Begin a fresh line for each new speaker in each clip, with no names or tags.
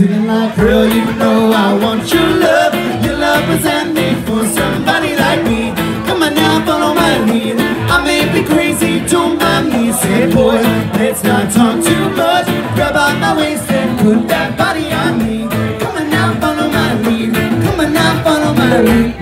singing like, girl, you know I want your love. Your love was handmade for somebody like me. Come on now, follow my lead. I may be crazy, don't mind me. Say, boy, let's not talk too much. Grab out my waist and put that body on me. Come on now, follow my lead. Come on now, follow my lead.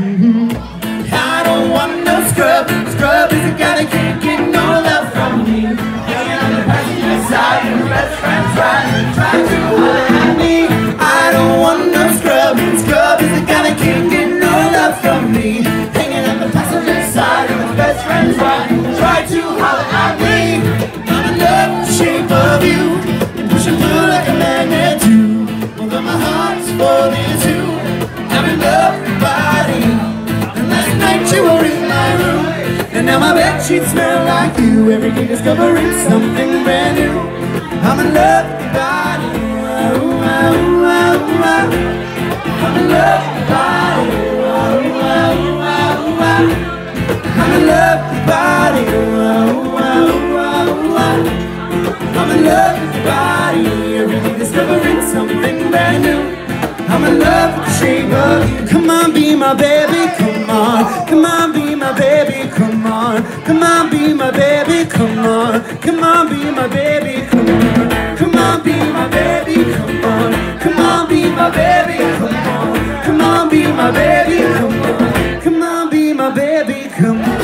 I don't want no scrub. Scrub is a guy that can't get no love from me. Hanging on the passenger side and best friends trying to holler at me. I don't want no scrub. Scrub is a guy that can't get no love from me. Hanging on the passenger side and his best friends try to holler at me. I'm in love with the shape of you. You push and pull like a magnet too. Although my heart's falling too. I'm in love with your body. And last night you were in my room. And now my bedsheets smell like you. Every day discovering something brand new. I'm in love with your body. Ooh, ooh, ooh, ooh. I'm in love with your body. Ooh, ooh, ooh, ooh. I'm in love with your body. Ooh, ooh, ooh, ooh. I'm in love with your body. Every day discovering something brand new. I'm in love with the shape of you. Come on, be my baby, come on. Come on, be my baby, come on. Come on, be my baby, come on. Come on, be my baby, come on. Come on, be my baby, come on. Come on, be my baby, come on. Come on, be my baby, come on. Come on, be my baby, come on.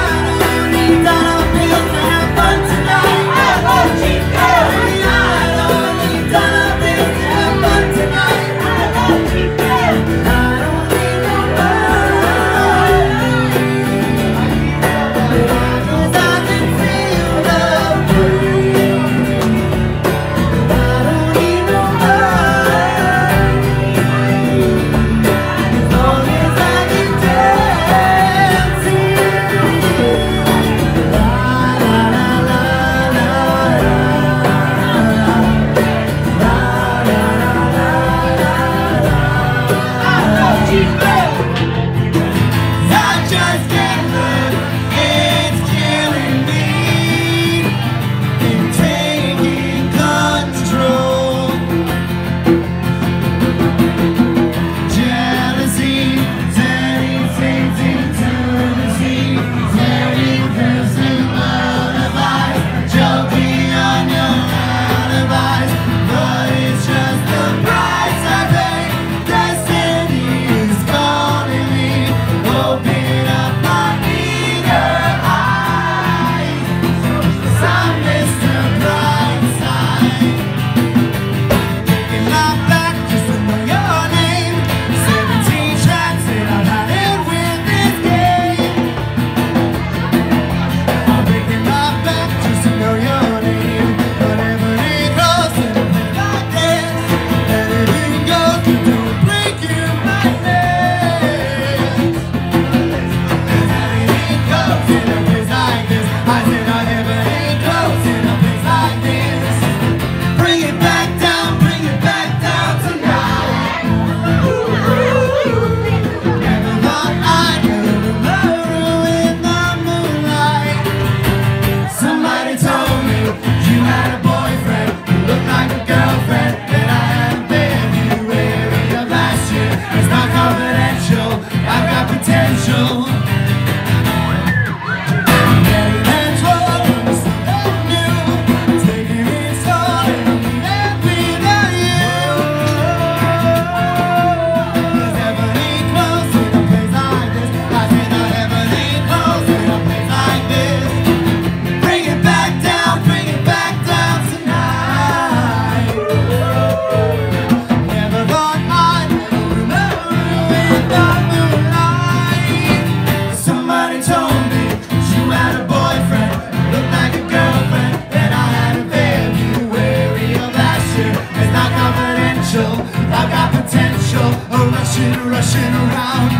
Rushing around,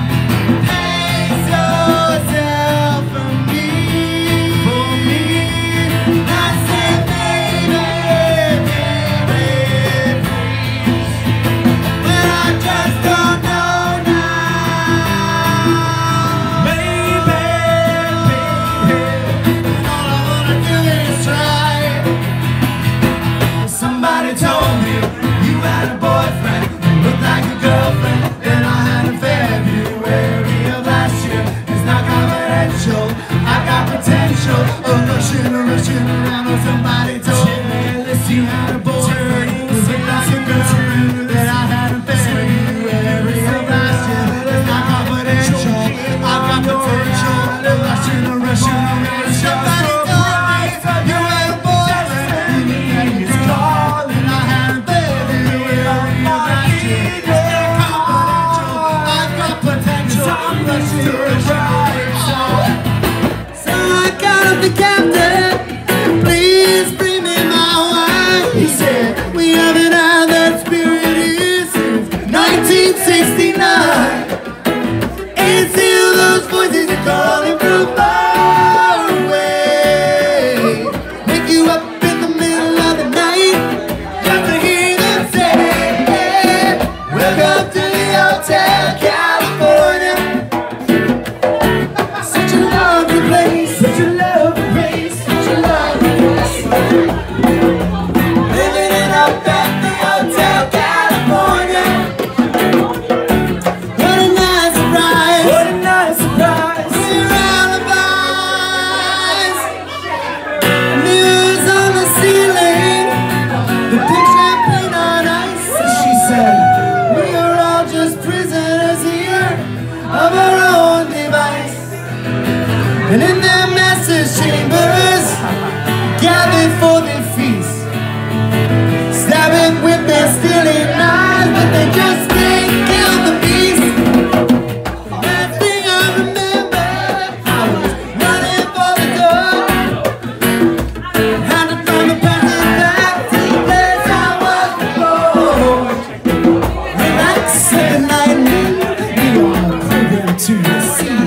pace yourself for me. I said, baby, baby, please, but I just don't know now. Baby, baby, all I wanna do is try. Somebody told me you had a boy.
see